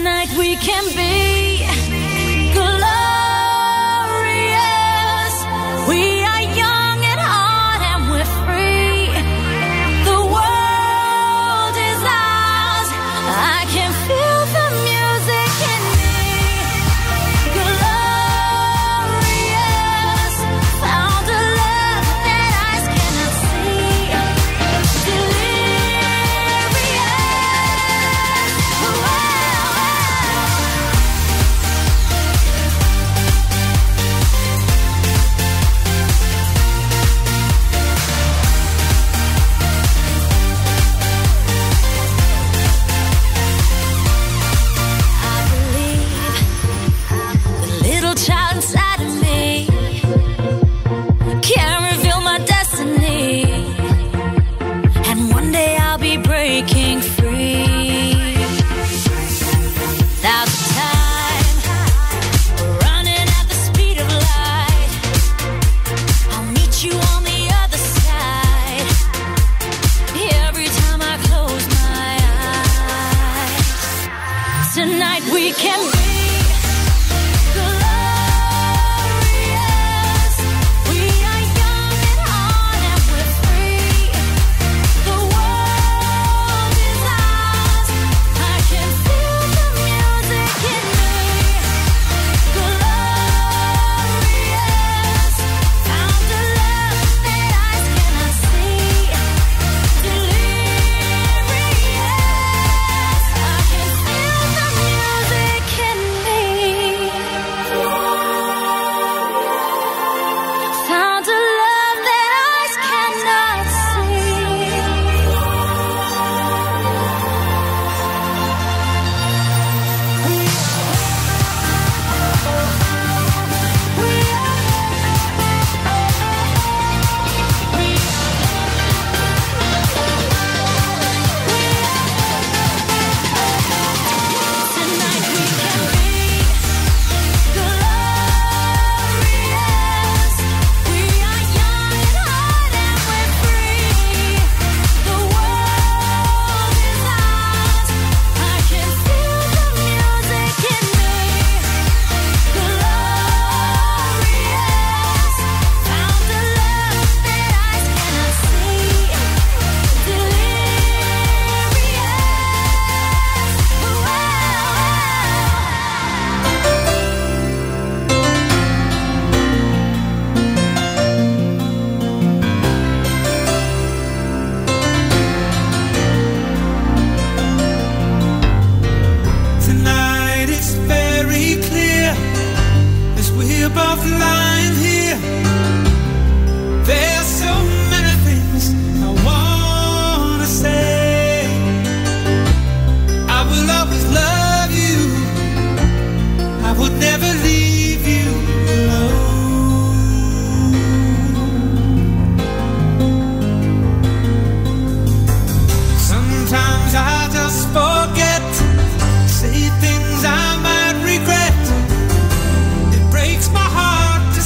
Tonight we can be glorious. We are young at heart and we're free. The world is ours. I can feel the music in me. Glorious. Found a love that eyes cannot see. Child inside of me can't reveal my destiny, and one day I'll be breaking free. Now's the time, we're running at the speed of light. I'll meet you on the other side. Every time I close my eyes, tonight we can be. Say things I might regret. It breaks my heart to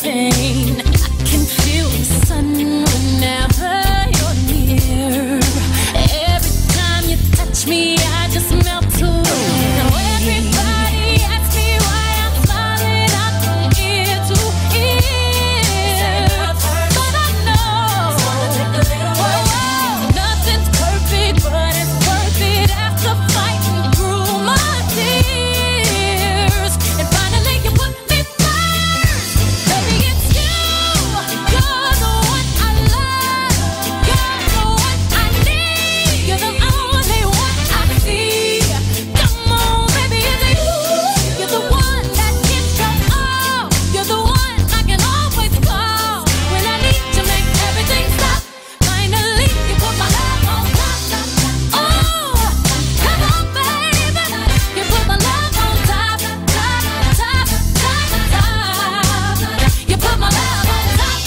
pain. I can feel the sun whenever you're near. Every time you touch me, I just melt away. Now everybody asks me why I'm smiling out from ear to ear, but I know nothing's perfect, but it's worth it after fighting through my tears. And finally you put me first. Baby, it's you. You're the one I love. You're the one I need. You're the only one I see. Come on, baby, it's you. You're the one that gives your all. You're the one I can always call when I need to make everything stop. Finally, you put my love on top. Oh, come on, baby. You put my love on top, top, top, top, top. You put my love on top.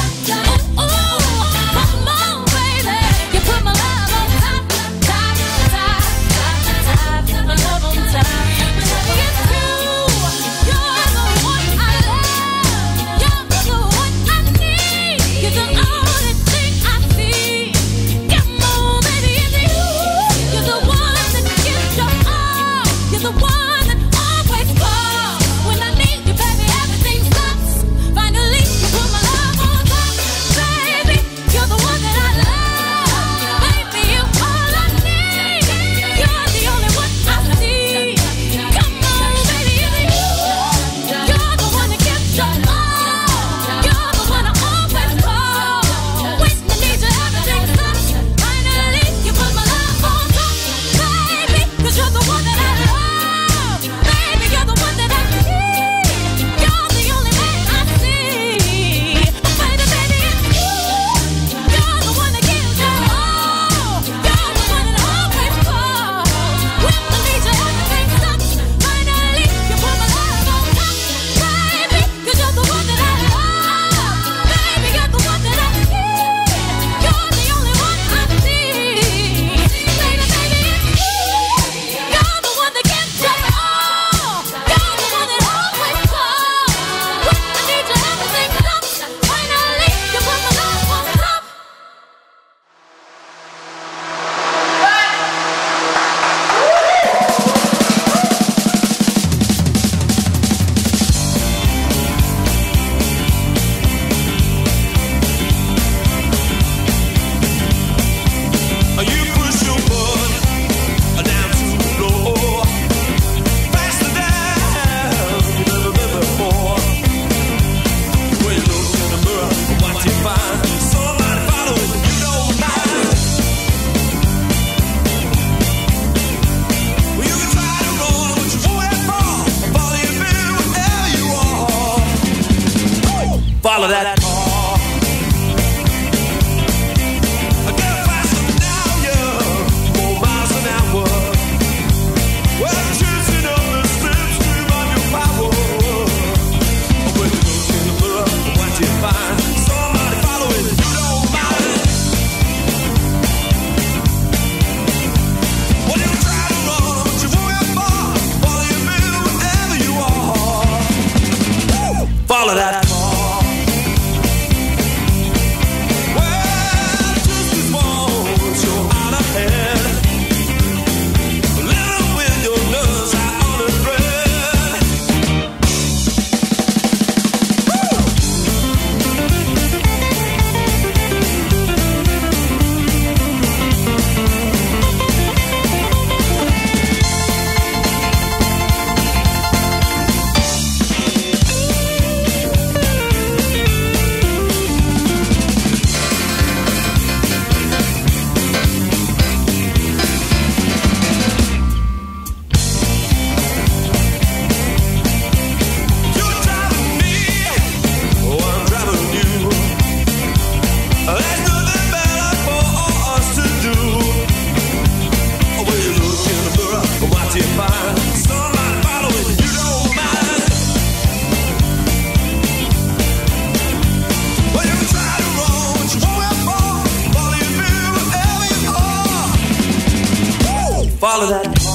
Oh, come on, baby. You put my love on top, top, top, top, top. My love on top. Baby, it's you. You're the one I love. You're the one I need. You're the only thing I see. Come on, baby, it's you. You're the one that gives your all. You're the one that always calls when I need you, baby. Everything stops. Finally, you put my love on top, baby. You're the one that I love, baby. You're all I need. You're the only one I see. Come on, baby, it's you. You're the one that gives your all. You're the one I always call when I need you. Everything stops. Finally, you put my love on top, baby. 'Cause you're the one that I love, baby. You're the one that I need. You're the only man I see. Baby, it's you. You're the one that gives your all. You're the one that I always call when I need you. Everything stops. Finally, you put my love on top, baby. 'Cause you're the one that I love, baby. You're the one that I need. You're the only one I see. Baby, it's you. You're the one that gives your all. You're the one that always calls when I need you. Everything stops. Finally, you put my love on top. You push your butt down to the floor, faster down than ever before. When you look in the mirror, what you find? Somebody following you don't mind. Well, you can try to run, but you won't have far. Follow your feet wherever you are. Follow that car. Get faster now, yeah. 4 miles an hour. Well, choosing up the slipstream of your power. When you look in the mirror, what you find? Somebody following you don't mind. Well, you try to run, but you won't have far. Follow your feet wherever you are. Follow that car. Well, just as once you're out ahead. Little with your nerves out on a thread. You're driving me, oh, I'm driving you. There's nothing better for us to do. When you look in the mirror, what you find? Somebody following you don't mind. Well, you try to run, but you won't have far. Follow your feet wherever you are. Follow that car.